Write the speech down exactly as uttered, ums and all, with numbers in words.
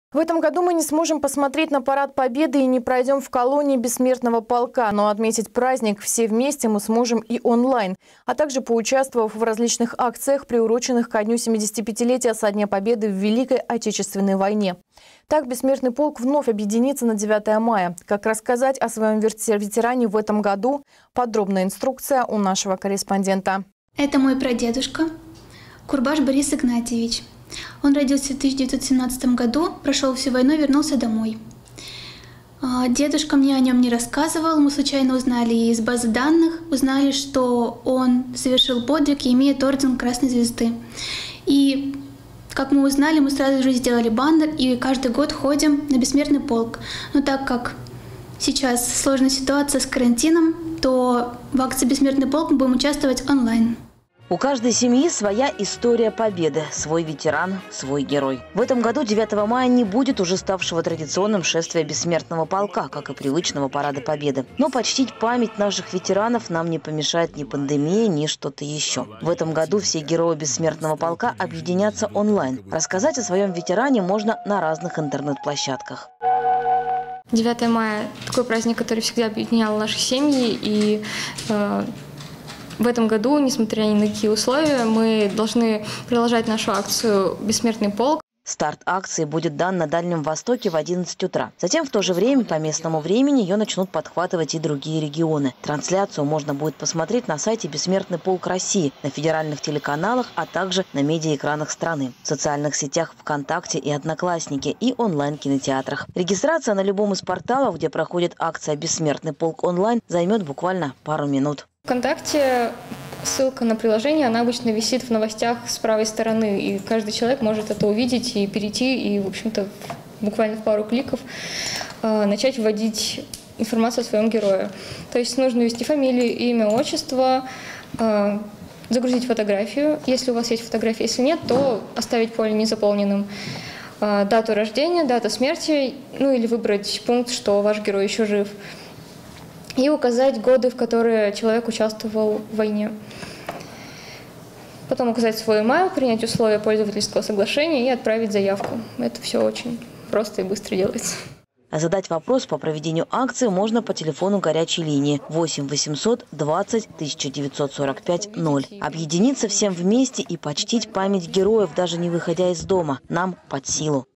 В этом году мы не сможем посмотреть на парад Победы и не пройдем в колонии Бессмертного полка, но отметить праздник все вместе мы сможем и онлайн, а также поучаствовав в различных акциях, приуроченных ко дню семидесятипятилетия со дня Победы в Великой Отечественной войне. Так Бессмертный полк вновь объединится на девятое мая. Как рассказать о своем ветеране в этом году? Подробная инструкция у нашего корреспондента. Это мой прадедушка Курбаш Борис Игнатьевич. Он родился в тысяча девятьсот семнадцатом году, прошел всю войну и вернулся домой. Дедушка мне о нем не рассказывал, мы случайно узнали из базы данных, узнали, что он совершил подвиг и имеет орден Красной Звезды. И, как мы узнали, мы сразу же сделали баннер и каждый год ходим на Бессмертный полк. Но так как сейчас сложная ситуация с карантином, то в акции «Бессмертный полк» мы будем участвовать онлайн. У каждой семьи своя история победы, свой ветеран, свой герой. В этом году девятого мая не будет уже ставшего традиционным шествия Бессмертного полка, как и привычного парада Победы. Но почтить память наших ветеранов нам не помешает ни пандемия, ни что-то еще. В этом году все герои Бессмертного полка объединятся онлайн. Рассказать о своем ветеране можно на разных интернет-площадках. девятое мая – такой праздник, который всегда объединял наши семьи, и э, в этом году, несмотря ни на какие условия, мы должны продолжать нашу акцию «Бессмертный полк». Старт акции будет дан на Дальнем Востоке в одиннадцать утра. Затем в то же время, по местному времени, ее начнут подхватывать и другие регионы. Трансляцию можно будет посмотреть на сайте «Бессмертный полк России», на федеральных телеканалах, а также на медиаэкранах страны, в социальных сетях ВКонтакте и Одноклассники и онлайн-кинотеатрах. Регистрация на любом из порталов, где проходит акция «Бессмертный полк онлайн», займет буквально пару минут. ВКонтакте ссылка на приложение, она обычно висит в новостях с правой стороны, и каждый человек может это увидеть и перейти, и, в общем-то, буквально в пару кликов э, начать вводить информацию о своем герое. То есть нужно ввести фамилию, имя, отчество, э, загрузить фотографию, если у вас есть фотография, если нет, то оставить поле незаполненным. Э, дату рождения, дата смерти, ну или выбрать пункт, что ваш герой еще жив. И указать годы, в которые человек участвовал в войне. Потом указать свой имейл, принять условия пользовательского соглашения и отправить заявку. Это все очень просто и быстро делается. Задать вопрос по проведению акции можно по телефону горячей линии восемь восемьсот двадцать тысяча девятьсот сорок пять ноль. Объединиться всем вместе и почтить память героев, даже не выходя из дома, нам под силу.